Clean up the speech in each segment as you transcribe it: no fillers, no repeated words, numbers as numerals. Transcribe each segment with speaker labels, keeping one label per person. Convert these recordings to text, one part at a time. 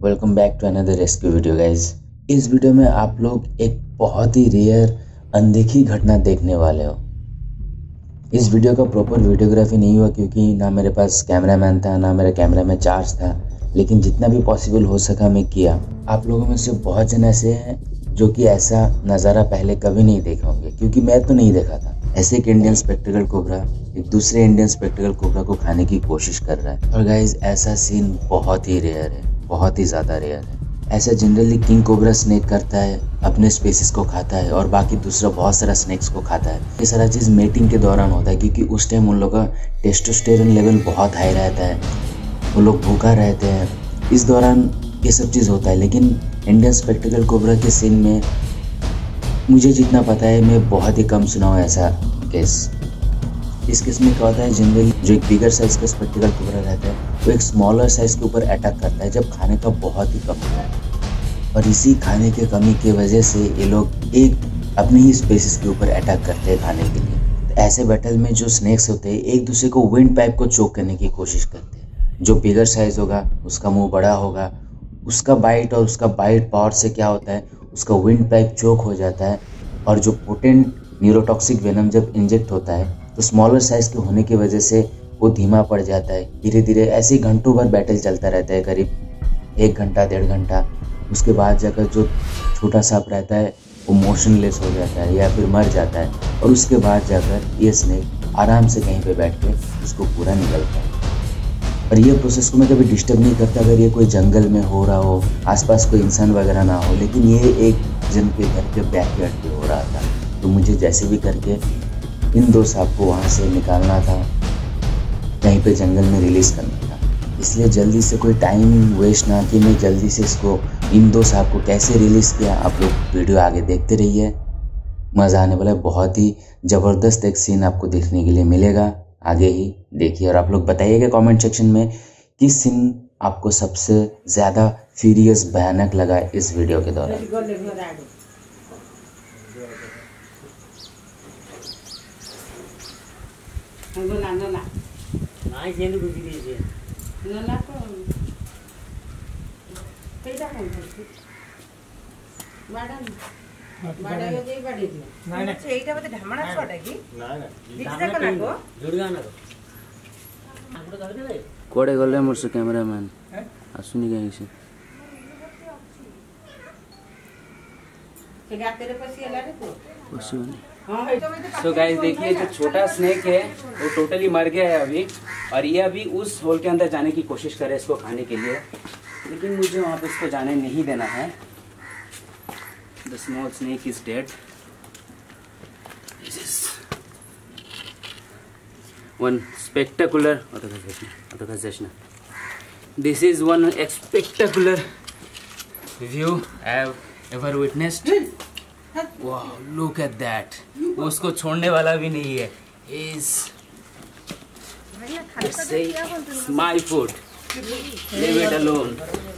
Speaker 1: Welcome back to another rescue video guys. इस वीडियो में आप लोग एक बहुत ही रेयर अनदेखी घटना देखने वाले हो। इस वीडियो का प्रॉपर वीडियोग्राफी नहीं हुआ क्योंकि ना मेरे पास कैमरामैन था ना मेरा कैमरा में चार्ज था, लेकिन जितना भी पॉसिबल हो सका मैं किया। आप लोगों में से बहुत जन ऐसे हैं जो कि ऐसा नज़ारा पहले कभी नहीं देखे होंगे, क्योंकि मैं तो नहीं देखा था। ऐसे एक इंडियन स्पेक्टिकल कोबरा एक दूसरे इंडियन स्पेक्टिकल कोबरा को खाने की कोशिश कर रहा है। और गाइज ऐसा सीन बहुत ही रेयर है, बहुत ही ज़्यादा रेयर है। ऐसा जनरली किंग कोबरा स्नेक करता है, अपने स्पेसिस को खाता है और बाकी दूसरा बहुत सारा स्नेक्स को खाता है। ये सारा चीज़ मेटिंग के दौरान होता है, क्योंकि उस टाइम उन लोगों का टेस्टोस्टेरोन लेवल बहुत हाई रहता है, वो लोग भूखा रहते हैं, इस दौरान ये सब चीज़ होता है। लेकिन इंडियन स्पेक्टिकल कोबरा के सीन में मुझे जितना पता है, मैं बहुत ही कम सुना हूँ ऐसा केस। इस केस में क्या होता है, जनरली जो एक बिगर साइज का स्पेक्टिकल कोबरा रहता है वो एक स्मॉलर साइज के ऊपर अटैक करता है जब खाने का बहुत ही कम होता है। और इसी खाने के कमी की वजह से ये लोग एक अपने ही स्पेसिस के ऊपर अटैक करते हैं खाने के लिए। तो ऐसे बैटल में जो स्नेक्स होते हैं एक दूसरे को विंड पाइप को चोक करने की कोशिश करते हैं। जो बिगर साइज होगा उसका मुंह बड़ा होगा, उसका बाइट और उसका बाइट पावर से क्या होता है, उसका विंड पाइप चोक हो जाता है। और जो पोटेंट न्यूरोटॉक्सिक वेनम जब इंजेक्ट होता है तो स्मॉलर साइज के होने की वजह से वो धीमा पड़ जाता है। धीरे धीरे ऐसे घंटों भर बैटल चलता रहता है, करीब 1 घंटा 1.5 घंटा। उसके बाद जाकर जो छोटा सांप रहता है वो मोशनलेस हो जाता है या फिर मर जाता है, और उसके बाद जाकर ये स्नेक आराम से कहीं पे बैठ के उसको पूरा निकलता है। और ये प्रोसेस को मैं कभी डिस्टर्ब नहीं करता अगर ये कोई जंगल में हो रहा हो, आसपास कोई इंसान वगैरह ना हो, लेकिन ये एक जन के घर के बैकयार्ड पे हो रहा था। तो मुझे जैसे भी करके इन 2 सांप को वहाँ से निकालना था, कहीं पे जंगल में रिलीज़ करना था। इसलिए जल्दी से कोई टाइम वेस्ट ना कि मैं जल्दी से इसको इन 2 सांप को कैसे रिलीज़ किया। आप लोग वीडियो आगे देखते रहिए, मज़ा आने वाला है। बहुत ही ज़बरदस्त एक सीन आपको देखने के लिए मिलेगा, आगे ही देखिए। और आप लोग बताइएगा कमेंट सेक्शन में किस सीन आपको सबसे ज़्यादा फ्यूरियस भयानक लगा इस वीडियो के दौरान। कोड़े गले मोर से कैमरामैन आसुनी कहीं से।
Speaker 2: सो गाइस देखिए, जो छोटा स्नेक है वो टोटली मर गया है अभी, और ये अभी उस होल के अंदर जाने की कोशिश कर रहे हैं इसको खाने के लिए, लेकिन मुझे वहाँ पे इसको जाने नहीं देना है। The small snake is dead. This is one spectacular this is one spectacular view I have ever witnessed. Wow, look at that. वो उसको छोड़ने वाला भी नहीं है। Is it's my food. Leave it alone.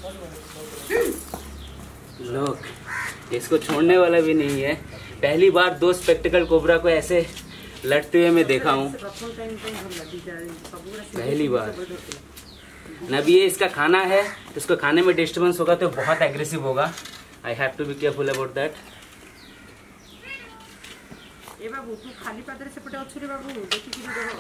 Speaker 2: Look, इसको छोड़ने वाला भी नहीं है। पहली बार 2 स्पेक्टिकल कोबरा को ऐसे लड़ते हुए मैं देखा हूँ, पहली बार। अब ये इसका खाना है तो इसको खाने में डिस्टर्बेंस होगा तो बहुत एग्रेसिव होगा। I have to be careful about that. ए बाबू तू खाली पादरे से पटे अच्छे रे बाबू, देखि कि देखो।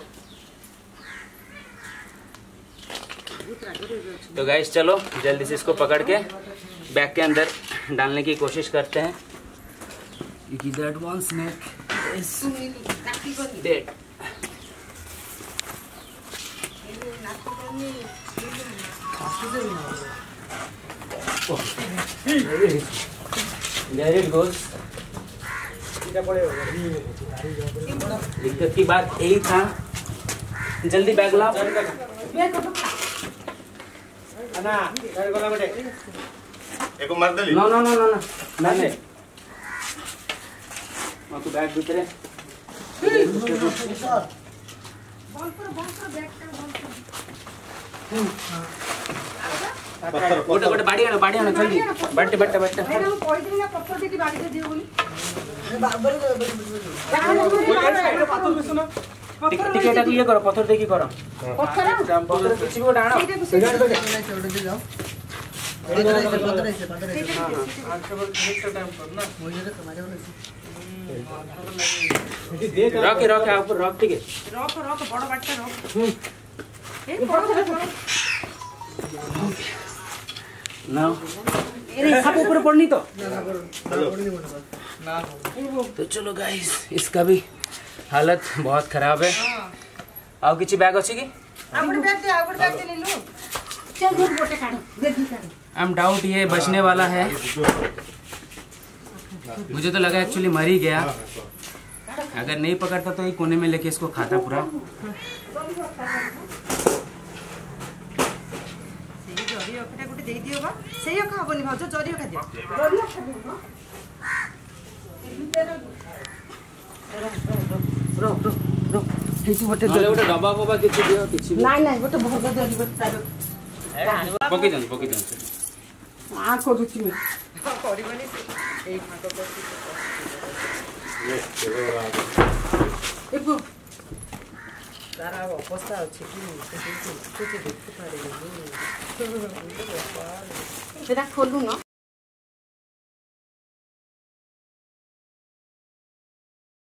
Speaker 2: तो गाइस चलो जल्दी से इसको पकड़ के बैग के अंदर डालने की कोशिश करते हैं, क्योंकि that one snake is dead. There it goes. दिक्कत की बात यही था, जल्दी बैग लाओ। नो नो नो नो मैंने तो बैग भीतर गोटे गोटे बाड़ी आना जल्दी बैठे बैठे बैठे टिकेट ये करो पत्थर देखी करो रखे रखे ऊपर रख ठीक है
Speaker 3: रख रख बड़ बाटटा रख ए
Speaker 2: ना अरे सब ऊपर पड़नी तो तो चलो गाइस इसका भी हालत बहुत खराब है आओ किसी बैग अच्छी की
Speaker 3: बैग ले लो चल दूध बोटे काढो देखी काढो
Speaker 2: आई एम डाउट ये बचने वाला है मुझे तो लगा एक्चुअली मर ही गया अगर नहीं पकड़ता तो ये कोने में लेके इसको खाता पूरा
Speaker 3: जरी अखटा गुटे दे दियो बा सेही अखा हबनी भाउज जरी अखा दियो
Speaker 2: गोटे डब्बा फबा किछि दियो किछि
Speaker 3: नहीं गोटे भोग जरी बतारो
Speaker 2: पके जान
Speaker 3: आ करूछि मैं करबनी एई फाको देखो तारा अवस्था अछि कि कुछ देखि पारे सेटा खोलू न